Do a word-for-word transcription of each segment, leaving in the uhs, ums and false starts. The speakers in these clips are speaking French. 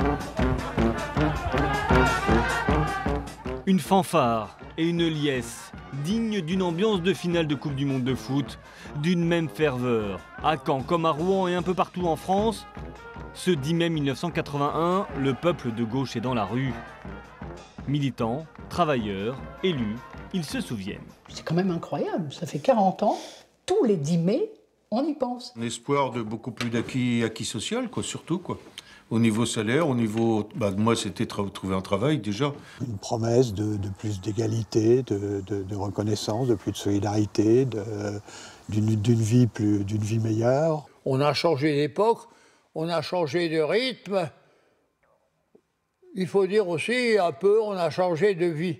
Une fanfare et une liesse, dignes d'une ambiance de finale de Coupe du Monde de foot, d'une même ferveur. À Caen comme à Rouen et un peu partout en France, ce dix mai mille neuf cent quatre-vingt-un, le peuple de gauche est dans la rue. Militants, travailleurs, élus, ils se souviennent. C'est quand même incroyable, ça fait quarante ans, tous les dix mai, on y pense. Un espoir de beaucoup plus d'acquis acquis social, quoi, surtout, quoi. Au niveau salaire, au niveau... Bah, moi, c'était trouver un travail, déjà. Une promesse de, de plus d'égalité, de, de, de reconnaissance, de plus de solidarité, d'une d'une vie, plus, d'une vie meilleure. On a changé d'époque, on a changé de rythme. Il faut dire aussi, un peu, on a changé de vie.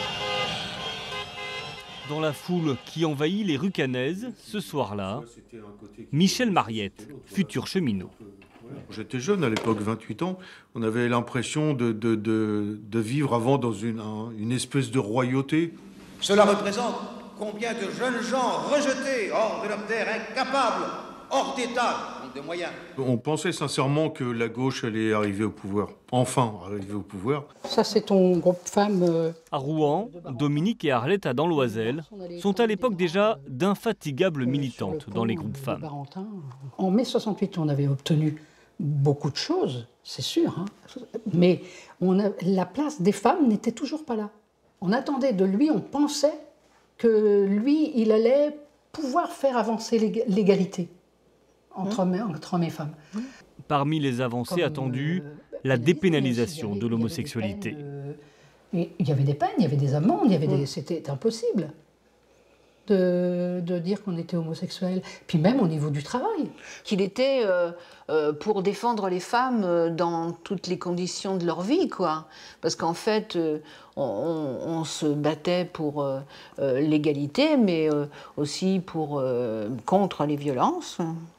Dans la foule qui envahit les rues cannaises, ce soir-là, Michel Mariette, futur cheminot. J'étais jeune à l'époque, vingt-huit ans. On avait l'impression de, de, de, de vivre avant dans une, un, une espèce de royauté. Cela représente combien de jeunes gens rejetés hors de leur terre, incapables, hors d'état, de moyens. On pensait sincèrement que la gauche allait arriver au pouvoir. Enfin, arriver au pouvoir. Ça, c'est ton groupe femme. Euh... À Rouen, Dominique et Arlette à Dans-l'Oiselle sont à l'époque déjà d'infatigables militantes dans les groupes femmes. En mai soixante-huit, on avait obtenu beaucoup de choses, c'est sûr, hein. Mais on a, la place des femmes n'était toujours pas là. On attendait de lui, on pensait que lui, il allait pouvoir faire avancer l'égalité entre, mmh. entre hommes et femmes. Parmi les avancées Comme, attendues, euh, la dépénalisation de l'homosexualité. Il y avait des peines, il y avait des amendes, il y avait des... c'était impossible de, de dire qu'on était homosexuel. Puis même au niveau du travail. Qu'il était euh, euh, pour défendre les femmes dans toutes les conditions de leur vie, quoi. Parce qu'en fait, euh, on, on se battait pour euh, euh, l'égalité, mais euh, aussi pour, euh, contre les violences.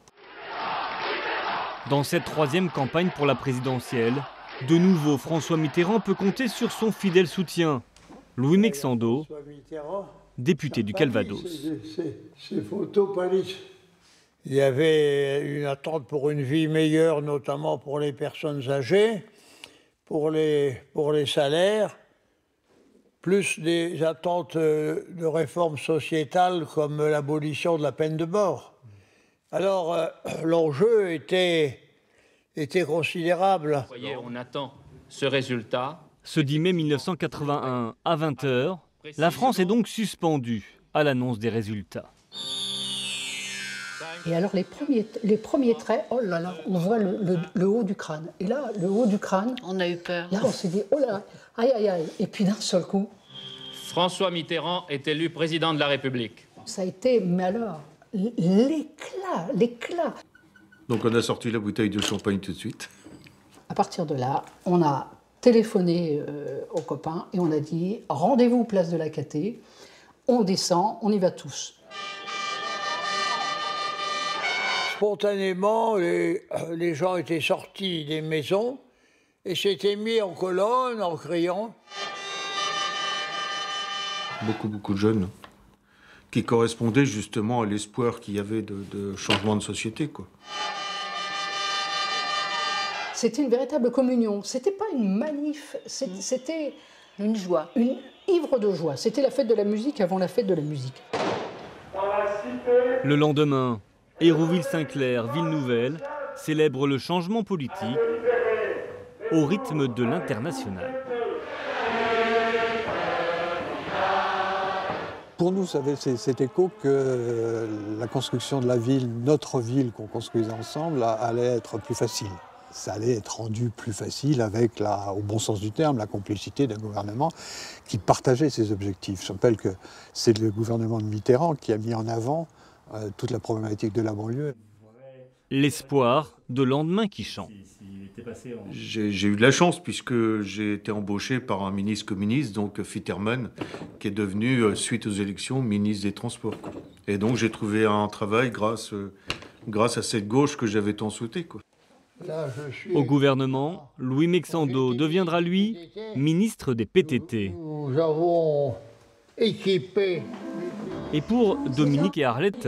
Dans cette troisième campagne pour la présidentielle, de nouveau François Mitterrand peut compter sur son fidèle soutien, Louis Mexando, député du Calvados. C'est photopalis. Il y avait une attente pour une vie meilleure, notamment pour les personnes âgées, pour les, pour les salaires, plus des attentes de réformes sociétales comme l'abolition de la peine de mort. Alors, euh, l'enjeu était, était considérable. Vous voyez, on attend ce résultat. Ce dix mai mille neuf cent quatre-vingt-un, à vingt heures, la France est donc suspendue à l'annonce des résultats. Et alors, les premiers, les premiers traits, oh là là, on voit le, le, le haut du crâne. Et là, le haut du crâne... On a eu peur. Là, on s'est dit, oh là là, aïe, aïe, aïe. Et puis d'un seul coup... François Mitterrand est élu président de la République. Ça a été, mais alors... l'éclat, l'éclat. Donc on a sorti la bouteille de champagne tout de suite. À partir de là, on a téléphoné euh, aux copains et on a dit rendez-vous place de la Catée, on descend, on y va tous. Spontanément, les, les gens étaient sortis des maisons et s'étaient mis en colonne en criant. Beaucoup, beaucoup de jeunes qui correspondait justement à l'espoir qu'il y avait de, de changement de société, quoi. C'était une véritable communion. C'était pas une manif, c'était une joie, une ivre de joie. C'était la fête de la musique avant la fête de la musique. Le lendemain, Hérouville-Saint-Clair, ville nouvelle, célèbre le changement politique au rythme de l'international. Pour nous, ça avait cet écho que la construction de la ville, notre ville qu'on construisait ensemble, allait être plus facile. Ça allait être rendu plus facile avec, la, au bon sens du terme, la complicité d'un gouvernement qui partageait ses objectifs. Je rappelle que c'est le gouvernement de Mitterrand qui a mis en avant euh, toute la problématique de la banlieue. L'espoir de lendemain qui chante. J'ai eu de la chance puisque j'ai été embauché par un ministre communiste, donc Fitterman, qui est devenu, suite aux élections, ministre des Transports. Et donc j'ai trouvé un travail grâce, grâce à cette gauche que j'avais tant souhaité, quoi. Là, je suis... Au gouvernement, Louis Mexando deviendra, lui, ministre des P T T. Nous avons équipé... Et pour Dominique et Arlette,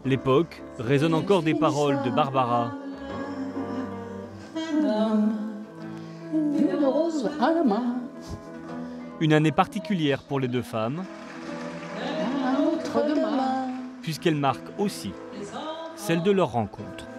l'époque résonne encore des paroles de Barbara. rose à la main. Une année particulière pour les deux femmes, À notre demain. puisqu'elle marque aussi celle de leur rencontre.